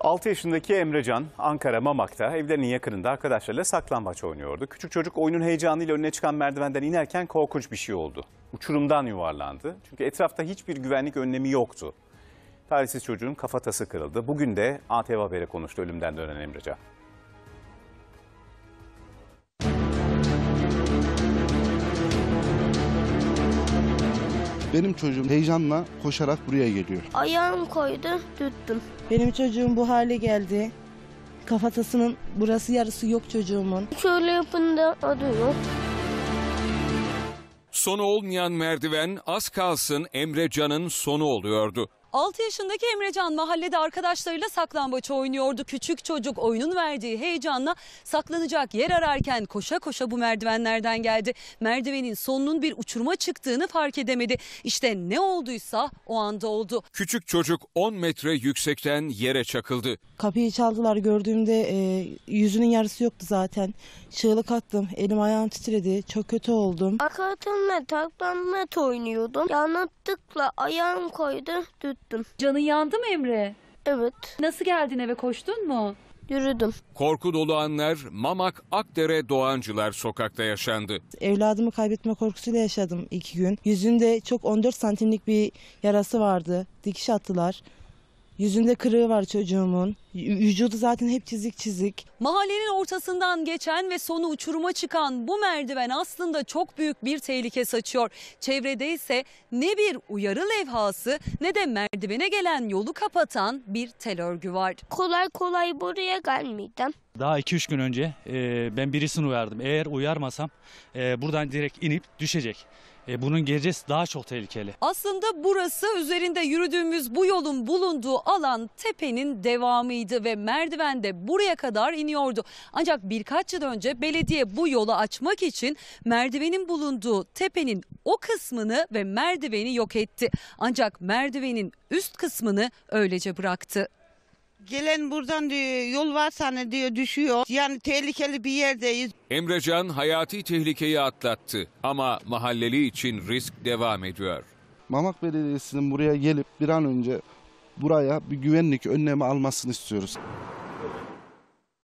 6 yaşındaki Emrecan Ankara Mamak'ta evlerinin yakınında arkadaşlarıyla saklambaç oynuyordu. Küçük çocuk oyunun heyecanıyla önüne çıkan merdivenden inerken korkunç bir şey oldu. Uçurumdan yuvarlandı. Çünkü etrafta hiçbir güvenlik önlemi yoktu. Talihsiz çocuğun kafatası kırıldı. Bugün de ATV Haber'e konuştu ölümden dönen Emrecan. Benim çocuğum heyecanla koşarak buraya geliyor. Ayağım koydu, tuttum. Benim çocuğum bu hale geldi. Kafatasının burası yarısı yok çocuğumun. Şöyle yapınca adı yok. Sonu olmayan merdiven az kalsın Emrecan'ın sonu oluyordu. 6 yaşındaki Emrecan mahallede arkadaşlarıyla saklambaç oynuyordu. Küçük çocuk oyunun verdiği heyecanla saklanacak yer ararken koşa koşa bu merdivenlerden geldi. Merdivenin sonunun bir uçuruma çıktığını fark edemedi. İşte ne olduysa o anda oldu. Küçük çocuk 10 metre yüksekten yere çakıldı. Kapıyı çaldılar, gördüğümde yüzünün yarısı yoktu zaten. Çığlık attım, elim ayağım titredi, çok kötü oldum. Arkadaşımla saklambaç oynuyordum. Yanlışlıkla ayağım koydu, tuttum. Canın yandı mı Emre? Evet, Nasıl geldin eve, koştun mu? yürüdüm. Korku dolu anlar Mamak Akdere Doğancılar sokakta yaşandı. Evladımı kaybetme korkusuyla yaşadım 2 gün. Yüzünde çok 14 santimlik bir yarası vardı, dikiş attılar. Yüzünde kırığı var çocuğumun. Vücudu zaten hep çizik çizik. Mahallenin ortasından geçen ve sonu uçuruma çıkan bu merdiven aslında çok büyük bir tehlike saçıyor. Çevrede ise ne bir uyarı levhası ne de merdivene gelen yolu kapatan bir tel örgü var. Kolay kolay buraya gelmeyeceğim. Daha 2-3 gün önce ben birisini uyardım. Eğer uyarmasam buradan direkt inip düşecek. Bunun geleceği daha çok tehlikeli. Aslında burası üzerinde yürüdüğümüz bu yolun bulunduğu alan tepenin devamıydı ve merdiven de buraya kadar iniyordu. Ancak birkaç yıl önce belediye bu yolu açmak için merdivenin bulunduğu tepenin o kısmını ve merdiveni yok etti. Ancak merdivenin üst kısmını öylece bıraktı. Gelen buradan diyor, yol varsa ne diyor, düşüyor. Yani tehlikeli bir yerdeyiz. Emrecan hayati tehlikeyi atlattı ama mahalleli için risk devam ediyor. Mamak Belediyesi'nin buraya gelip bir an önce buraya bir güvenlik önlemi almasını istiyoruz.